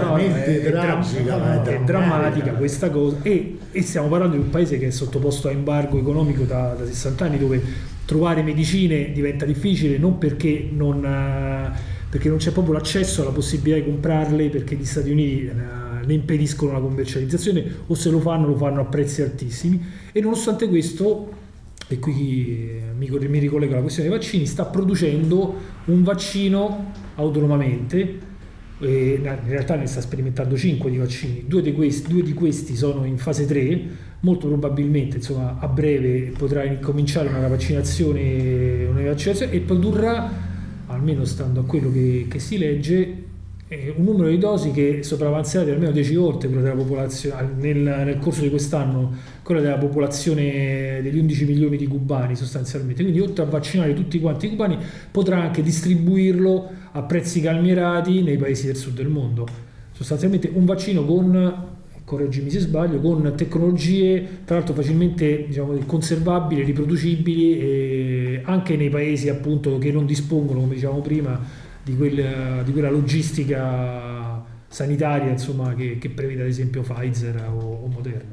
è drammatica questa cosa, e stiamo parlando di un paese che è sottoposto a embargo economico da 60 anni, dove trovare medicine diventa difficile, non perché non c'è proprio l'accesso alla possibilità di comprarle, perché gli Stati Uniti ne impediscono la commercializzazione, o se lo fanno a prezzi altissimi. E nonostante questo, e qui mi ricollego alla questione dei vaccini, sta producendo un vaccino autonomamente, in realtà ne sta sperimentando 5 di vaccini, due di questi sono in fase 3, molto probabilmente, insomma, a breve potrà cominciare una vaccinazione, e produrrà, almeno stando a quello che si legge, un numero di dosi che sopravanzerà di almeno 10 volte quello della popolazione nel corso di quest'anno, quella della popolazione degli 11 milioni di cubani sostanzialmente. Quindi, oltre a vaccinare tutti quanti i cubani, potrà anche distribuirlo a prezzi calmierati nei paesi del sud del mondo. Sostanzialmente un vaccino correggimi se sbaglio, con tecnologie tra l'altro facilmente, diciamo, conservabili, riproducibili, e anche nei paesi appunto che non dispongono, come dicevamo prima, di quella logistica sanitaria, insomma, che prevede ad esempio Pfizer o Moderna.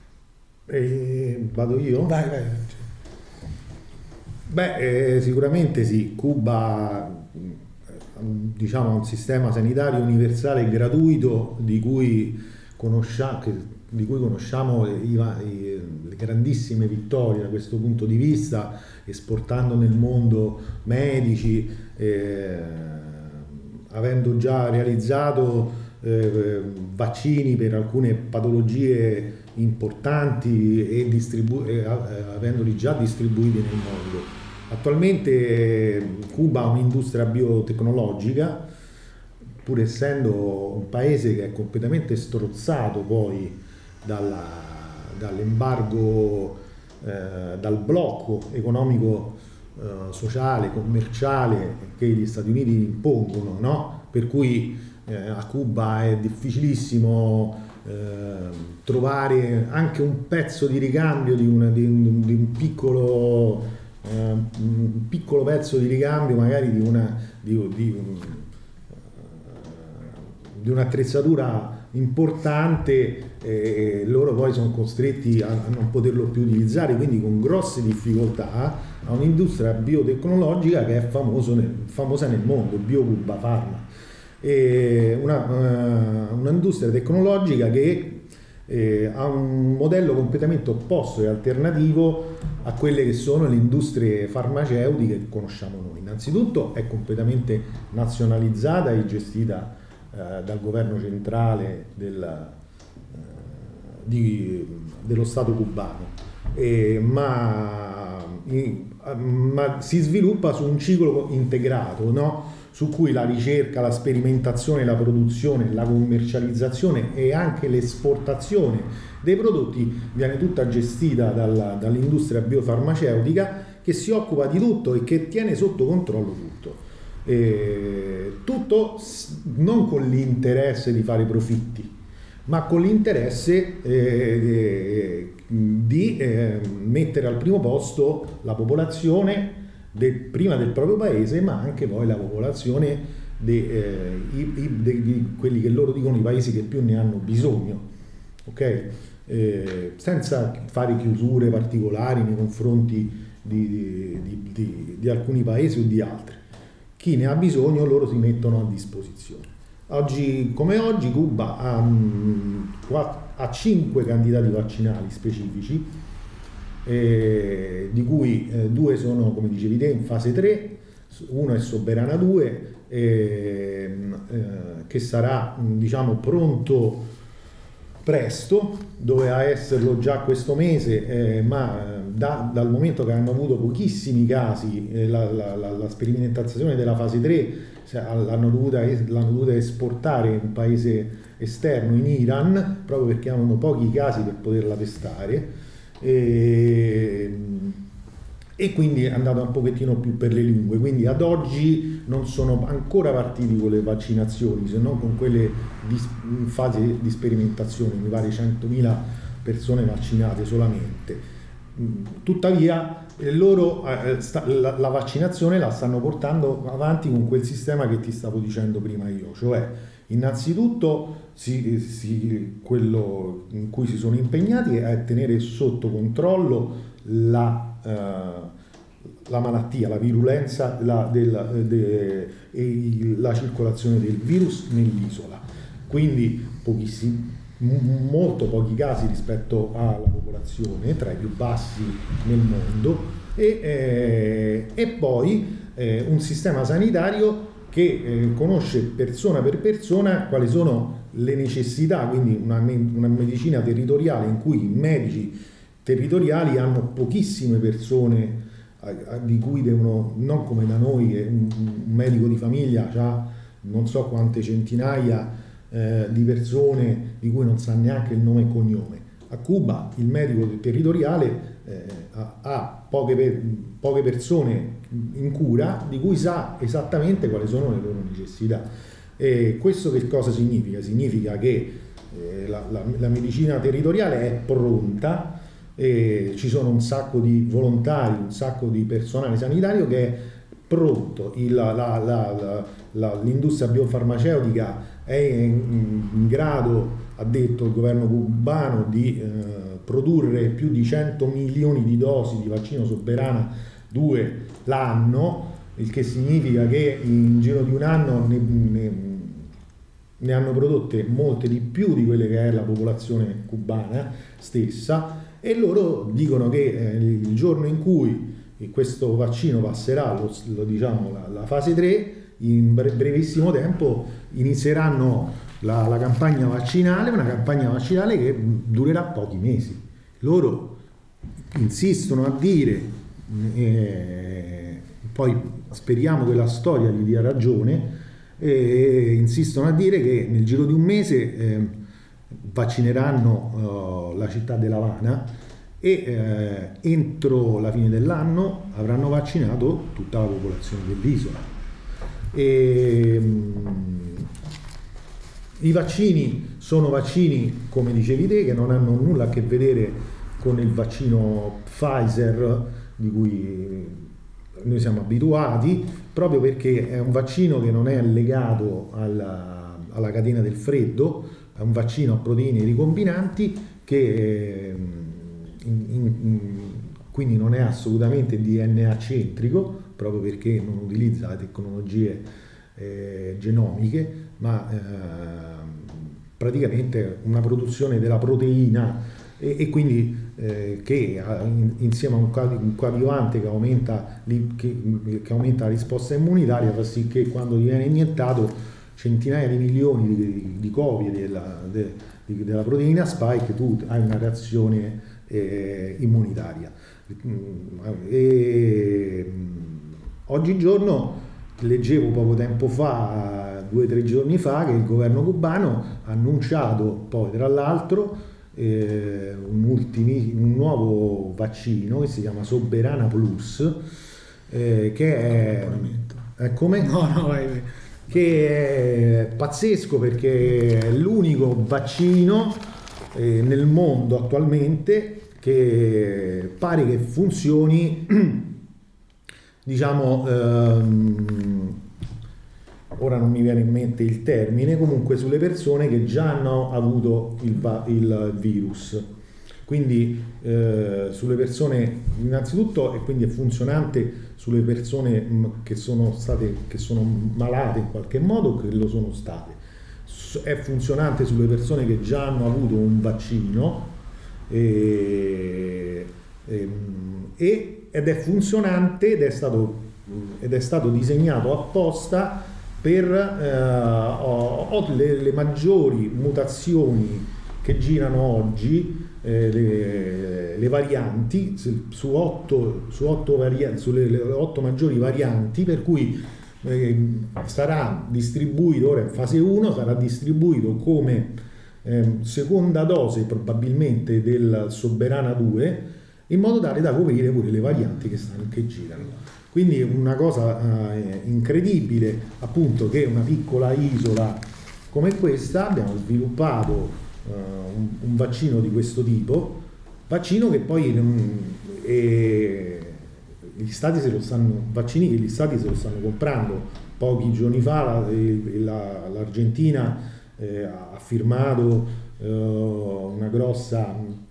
Vado io? Vai. Sicuramente sì, Cuba, diciamo, ha un sistema sanitario universale gratuito di cui conosciamo le grandissime vittorie da questo punto di vista, esportando nel mondo medici, avendo già realizzato vaccini per alcune patologie importanti e avendoli già distribuiti nel mondo. Attualmente Cuba ha un'industria biotecnologica, pur essendo un paese che è completamente strozzato poi dall'embargo, dal blocco economico, sociale, commerciale che gli Stati Uniti impongono, no? Per cui a Cuba è difficilissimo trovare anche un pezzo di ricambio di un piccolo pezzo di ricambio, magari di un'attrezzatura importante, loro poi sono costretti a non poterlo più utilizzare, quindi con grosse difficoltà a un'industria biotecnologica che è famosa nel mondo, BioCuba Pharma, un'industria tecnologica che ha un modello completamente opposto e alternativo a quelle che sono le industrie farmaceutiche che conosciamo noi. Innanzitutto è completamente nazionalizzata e gestita dal governo centrale dello Stato cubano, ma si sviluppa su un ciclo integrato, no? Su cui la ricerca, la sperimentazione, la produzione, la commercializzazione e anche l'esportazione dei prodotti viene tutta gestita dall'industria biofarmaceutica, che si occupa di tutto e che tiene sotto controllo tutto. Tutto non con l'interesse di fare profitti, ma con l'interesse di mettere al primo posto la popolazione prima del proprio paese, ma anche poi la popolazione di quelli che loro dicono i paesi che più ne hanno bisogno, ok? Senza fare chiusure particolari nei confronti di alcuni paesi o di altri. Chi ne ha bisogno loro si mettono a disposizione. Oggi come oggi Cuba ha 5 candidati vaccinali specifici, di cui 2 sono, come dicevi te, in fase 3, uno è Soberana 2, che sarà diciamo pronto presto, doveva esserlo già questo mese, ma dal momento che hanno avuto pochissimi casi, la sperimentazione della fase 3 l'hanno dovuta esportare in un paese esterno, in Iran, proprio perché avevano pochi casi per poterla testare, e quindi è andato un pochettino più per le lingue. Quindi ad oggi non sono ancora partiti con le vaccinazioni, se non con quelle in fase di sperimentazione, mi pare 100.000 persone vaccinate solamente. Tuttavia loro la vaccinazione la stanno portando avanti con quel sistema che ti stavo dicendo prima io, cioè innanzitutto quello in cui si sono impegnati è tenere sotto controllo la malattia, la virulenza e la circolazione del virus nell'isola, quindi molto pochi casi rispetto alla popolazione, tra i più bassi nel mondo, e poi un sistema sanitario che conosce persona per persona quali sono le necessità, quindi una medicina territoriale in cui i medici territoriali hanno pochissime persone di cui devono, non come da noi che un medico di famiglia ha non so quante centinaia di persone di cui non sa neanche il nome e cognome. A Cuba il medico territoriale ha poche persone in cura di cui sa esattamente quali sono le loro necessità. E questo che cosa significa? Significa che la medicina territoriale è pronta, ci sono un sacco di volontari, un sacco di personale sanitario che è pronto. L'industria biofarmaceutica è in grado, ha detto il governo cubano, di produrre più di 100 milioni di dosi di vaccino Soberana 2 l'anno, il che significa che in giro di un anno ne hanno prodotte molte di più di quelle che è la popolazione cubana stessa, e loro dicono che il giorno in cui questo vaccino passerà la fase 3, in brevissimo tempo inizieranno la campagna vaccinale, una campagna vaccinale che durerà pochi mesi. Loro insistono a dire, poi speriamo che la storia gli dia ragione, e insistono a dire che nel giro di un mese vaccineranno la città dell'Havana e entro la fine dell'anno avranno vaccinato tutta la popolazione dell'isola. I vaccini sono vaccini, come dicevi te, che non hanno nulla a che vedere con il vaccino Pfizer di cui noi siamo abituati, proprio perché è un vaccino che non è legato alla catena del freddo, è un vaccino a proteine ricombinanti che quindi non è assolutamente DNA centrico, proprio perché non utilizza tecnologie genomiche, ma praticamente una produzione della proteina e quindi che insieme a un coadiuvante che aumenta la risposta immunitaria fa sì che quando ti viene iniettato centinaia di milioni di copie della proteina spike tu hai una reazione immunitaria. Oggigiorno leggevo poco tempo fa, 2 o 3 giorni fa, che il governo cubano ha annunciato poi tra l'altro un nuovo vaccino che si chiama Soberana Plus, che è come? No, vai. Che è pazzesco perché è l'unico vaccino nel mondo attualmente che pare che funzioni diciamo, ora non mi viene in mente il termine, comunque sulle persone che già hanno avuto il virus, quindi sulle persone innanzitutto, e quindi è funzionante sulle persone che sono malate in qualche modo, che lo sono state, è funzionante sulle persone che già hanno avuto un vaccino ed è funzionante ed è stato disegnato apposta per le maggiori mutazioni che girano oggi, le varianti sulle 8 maggiori varianti, per cui sarà distribuito, ora in fase 1 sarà distribuito come seconda dose probabilmente del Soberana 2, in modo tale da coprire pure le varianti che girano. Quindi una cosa incredibile, appunto, che una piccola isola come questa abbiamo sviluppato un vaccino di questo tipo, vaccino che poi gli stati vaccini che gli stati se lo stanno comprando. Pochi giorni fa l'Argentina ha firmato una grossa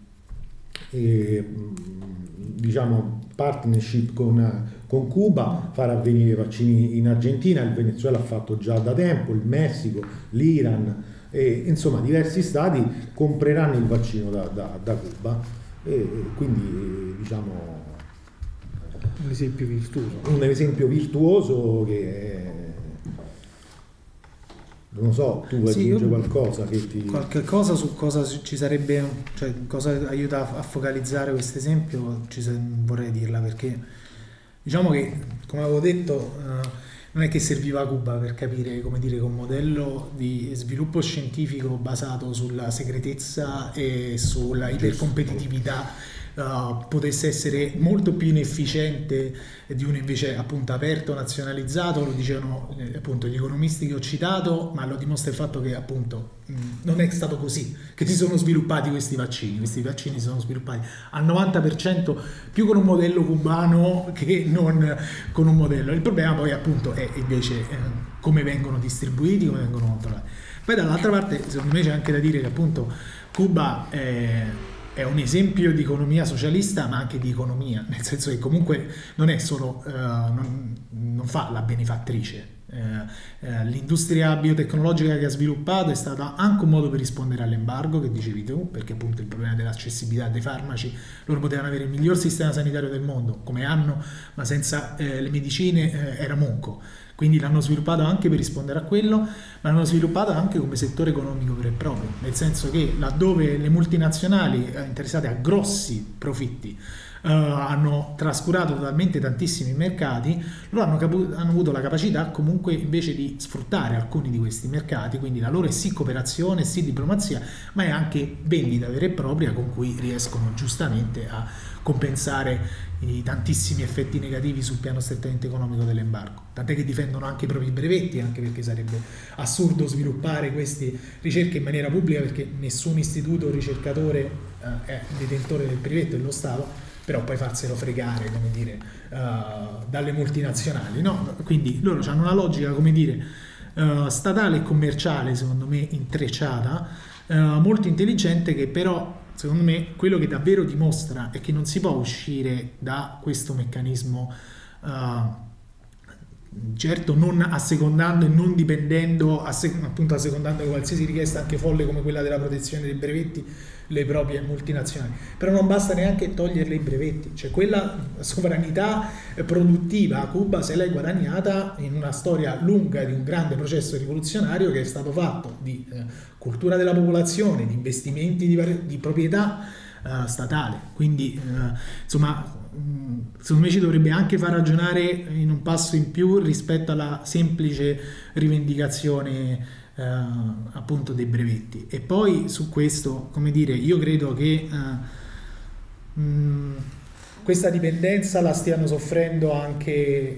diciamo partnership con Cuba, far avvenire vaccini in Argentina. Il Venezuela ha fatto già da tempo, il Messico, l'Iran, insomma diversi stati compreranno il vaccino da Cuba, e quindi diciamo un esempio virtuoso che non so, tu vuoi aggiungere qualcosa qualche cosa su cosa ci sarebbe, cioè cosa aiuta a focalizzare questo esempio, vorrei dirla, perché diciamo che, come avevo detto, non è che serviva a Cuba per capire, come dire, che un modello di sviluppo scientifico basato sulla segretezza e sulla ipercompetitività potesse essere molto più inefficiente di uno invece appunto aperto, nazionalizzato. Lo dicevano appunto gli economisti che ho citato, ma lo dimostra il fatto che appunto non è stato così che si sono sviluppati questi vaccini si sono sviluppati al 90% più con un modello cubano che non con un modello. Il problema poi appunto è invece come vengono distribuiti, come vengono controllati. Poi dall'altra parte secondo me c'è anche da dire che appunto Cuba è un esempio di economia socialista, ma anche di economia, nel senso che comunque non è solo non fa la benefattrice. L'industria biotecnologica che ha sviluppato è stata anche un modo per rispondere all'embargo che dicevi tu, perché appunto il problema dell'accessibilità dei farmaci, loro potevano avere il miglior sistema sanitario del mondo come hanno, ma senza le medicine era monco. Quindi l'hanno sviluppato anche per rispondere a quello, ma l'hanno sviluppato anche come settore economico vero e proprio, nel senso che laddove le multinazionali interessate a grossi profitti hanno trascurato totalmente tantissimi mercati, loro hanno avuto la capacità comunque invece di sfruttare alcuni di questi mercati, quindi la loro è sì cooperazione, sì diplomazia, ma è anche vendita vera e propria con cui riescono giustamente a compensare i tantissimi effetti negativi sul piano strettamente economico dell'embargo, tant'è che difendono anche i propri brevetti, anche perché sarebbe assurdo sviluppare queste ricerche in maniera pubblica, perché nessun istituto o ricercatore è detentore del brevetto dello Stato, però poi farselo fregare, come dire, dalle multinazionali, no? Quindi loro hanno una logica, come dire, statale e commerciale, secondo me intrecciata, molto intelligente, che però secondo me quello che davvero dimostra è che non si può uscire da questo meccanismo, certo non assecondando e non dipendendo, appunto assecondando qualsiasi richiesta anche folle come quella della protezione dei brevetti, le proprie multinazionali, però non basta neanche toglierle i brevetti, cioè quella sovranità produttiva a Cuba se l'è guadagnata in una storia lunga di un grande processo rivoluzionario che è stato fatto di cultura della popolazione, di investimenti di proprietà statale, quindi insomma secondo me ci dovrebbe anche far ragionare in un passo in più rispetto alla semplice rivendicazione appunto dei brevetti. E poi su questo, come dire, io credo che questa dipendenza la stiano soffrendo anche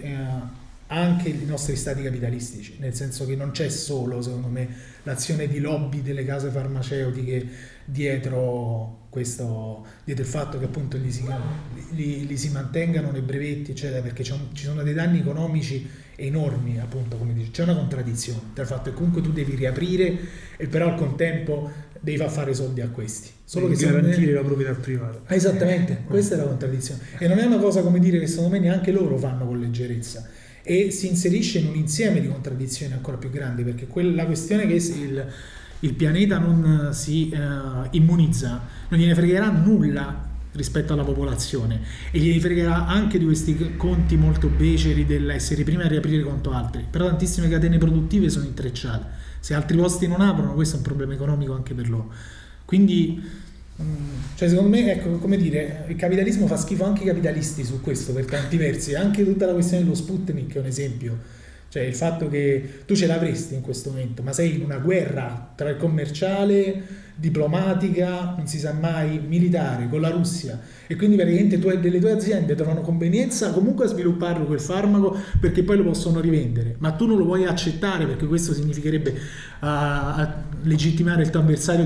i nostri stati capitalistici, nel senso che non c'è solo, secondo me, l'azione di lobby delle case farmaceutiche dietro il fatto che appunto li si mantengano nei brevetti, eccetera, perché ci sono dei danni economici enormi, appunto, come dice, c'è una contraddizione tra il fatto che comunque tu devi riaprire e però al contempo devi far fare soldi a questi, solo che garantire la proprietà privata. Esattamente, questa è la contraddizione, e non è una cosa, come dire, che secondo me neanche loro fanno con leggerezza, e si inserisce in un insieme di contraddizioni ancora più grandi, perché la questione che il pianeta non si immunizza non gliene fregherà nulla rispetto alla popolazione, e gli fregherà anche di questi conti molto beceri dell'essere prima a riaprire contro altri, però tantissime catene produttive sono intrecciate, se altri posti non aprono questo è un problema economico anche per loro, quindi cioè secondo me, ecco, come dire, il capitalismo fa schifo anche ai capitalisti su questo per tanti versi, anche tutta la questione dello Sputnik è un esempio, cioè il fatto che tu ce l'avresti in questo momento, ma sei in una guerra tra il commerciale, diplomatica, non si sa mai, militare con la Russia, e quindi praticamente delle tue aziende trovano convenienza comunque a svilupparlo quel farmaco perché poi lo possono rivendere, ma tu non lo vuoi accettare perché questo significherebbe legittimare il tuo avversario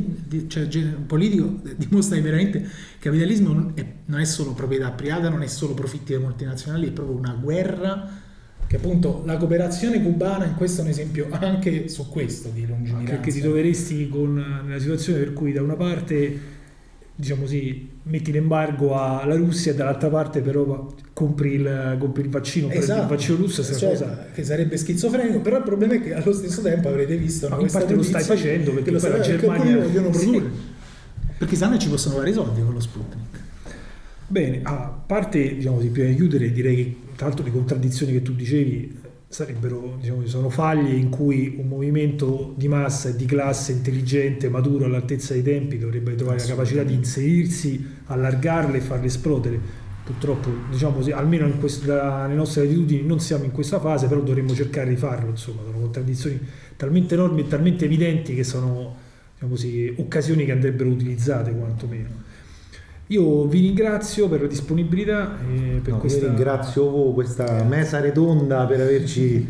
politico. Dimostra che veramente il capitalismo non è solo proprietà privata, non è solo profitti delle multinazionali, è proprio una guerra, che appunto la cooperazione cubana in questo è un esempio anche su questo di lungimiranza. Perché ti troveresti nella situazione per cui da una parte, diciamo così, metti l'embargo alla Russia e dall'altra parte però compri il vaccino, esatto, il vaccino russo, cioè, cosa che sarebbe schizofrenico, però il problema è che allo stesso tempo avrete visto in parte lo stai facendo perché poi la Germania lo vogliono produrre, perché sanno che ci possono fare i soldi con lo Sputnik. Bene, a parte, diciamo così, prima di chiudere, direi che tra l'altro le contraddizioni che tu dicevi sarebbero, diciamo, sono faglie in cui un movimento di massa e di classe intelligente, maturo, all'altezza dei tempi dovrebbe trovare la capacità di inserirsi, allargarle e farle esplodere. Purtroppo, diciamo così, almeno nelle nostre latitudini non siamo in questa fase, però dovremmo cercare di farlo, insomma, sono contraddizioni talmente enormi e talmente evidenti che sono, diciamo così, occasioni che andrebbero utilizzate quantomeno. Io vi ringrazio per la disponibilità e per questa... Io ringrazio voi, questa mesa redonda, per averci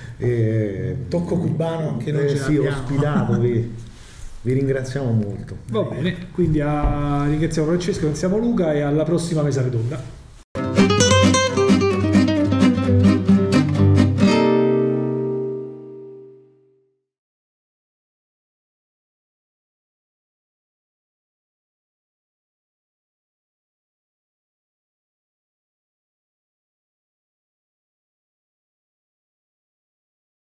tocco cubano che non sì, ospitato. Vi ringraziamo molto. Va bene, quindi ringraziamo Francesco, ringraziamo Luca e alla prossima mesa redonda.